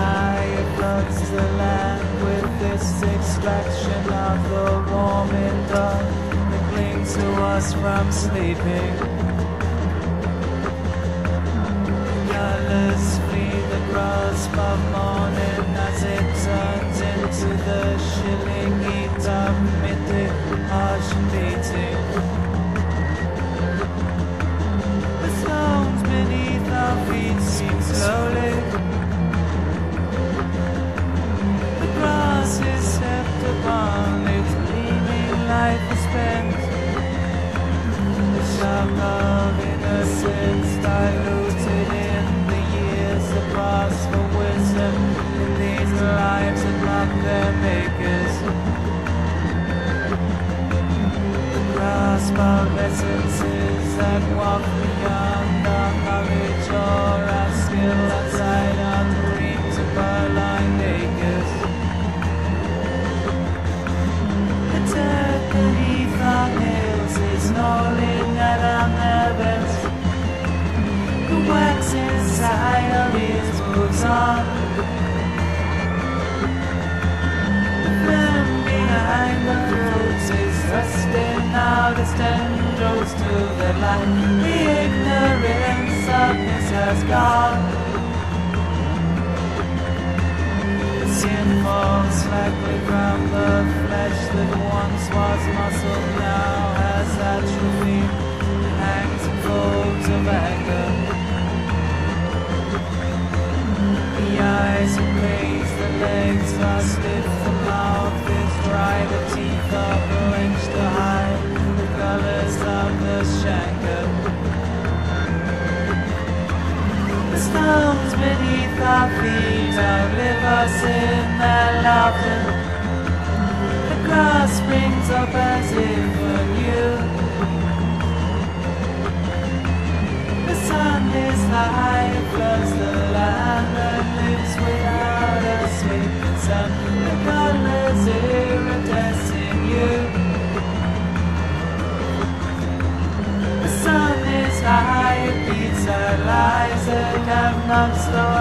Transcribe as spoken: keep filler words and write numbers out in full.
high, it floods the land with this extraction of the warming dawn that clings to us from sleeping. Colors flee the grasp of morning as it turns into the chilling heat of midday, harsh beating. The stones beneath our feet seem slowly. The grass is stepped upon, its gleaming life is spent. The shock of innocence diluted in the years that pass for wisdom in these lives that mock their makers. The grasp of essences that walk beyond our knowledge or our skill outside our dreams of purloined acres. The dirt beneath our nails is gnawing at our nerves. The wax inside our ears moves on. The phlegm behind the throats is thrusting out its tendrils to the light. The ignorance of this has gone. The skin falls slacely from the flesh that once was muscle, now has atrophied. It hangs in folds of anger. The eyes are glazed, the legs are stiff, the mouth is dry, the teeth are clenched to hide the colors of the shanker. The stones beneath our feet outlive us in their laughter. The grass springs up as if anew. The sun is high, it floods the land and lives without a sleeping sun. The colors iridescent you. The sun is high, it beats our lives that have not stolen.